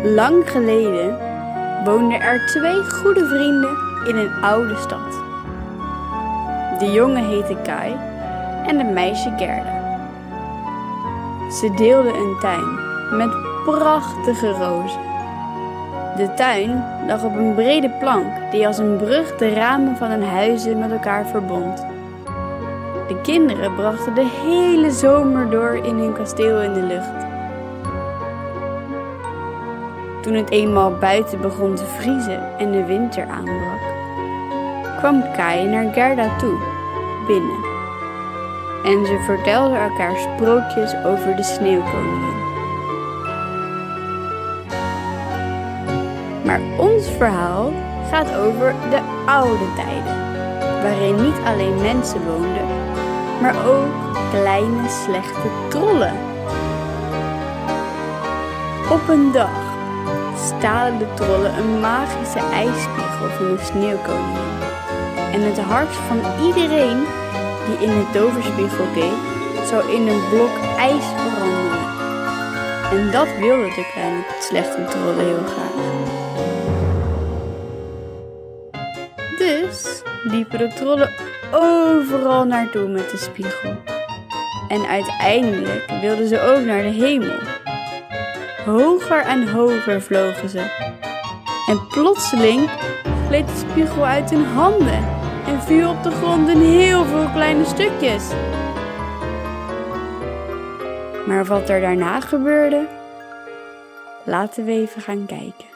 Lang geleden woonden er 2 goede vrienden in een oude stad. De jongen heette Kai en het meisje Gerda. Ze deelden een tuin met prachtige rozen. De tuin lag op een brede plank die als een brug de ramen van hun huizen met elkaar verbond. De kinderen brachten de hele zomer door in hun kasteel in de lucht. Toen het eenmaal buiten begon te vriezen en de winter aanbrak, kwam Kai naar Gerda toe, binnen. En ze vertelden elkaar sprookjes over de sneeuwkoningin. Maar ons verhaal gaat over de oude tijden, waarin niet alleen mensen woonden, maar ook kleine slechte trollen. Op een dag stalen de trollen een magische ijsspiegel van de sneeuwkoningin. En het hart van iedereen die in de toverspiegel keek, zou in een blok ijs veranderen. En dat wilden de kleine slechte trollen heel graag. Dus liepen de trollen overal naartoe met de spiegel. En uiteindelijk wilden ze ook naar de hemel. Hoger en hoger vlogen ze. En plotseling gleed de spiegel uit hun handen en viel op de grond in heel veel kleine stukjes. Maar wat er daarna gebeurde, laten we even gaan kijken.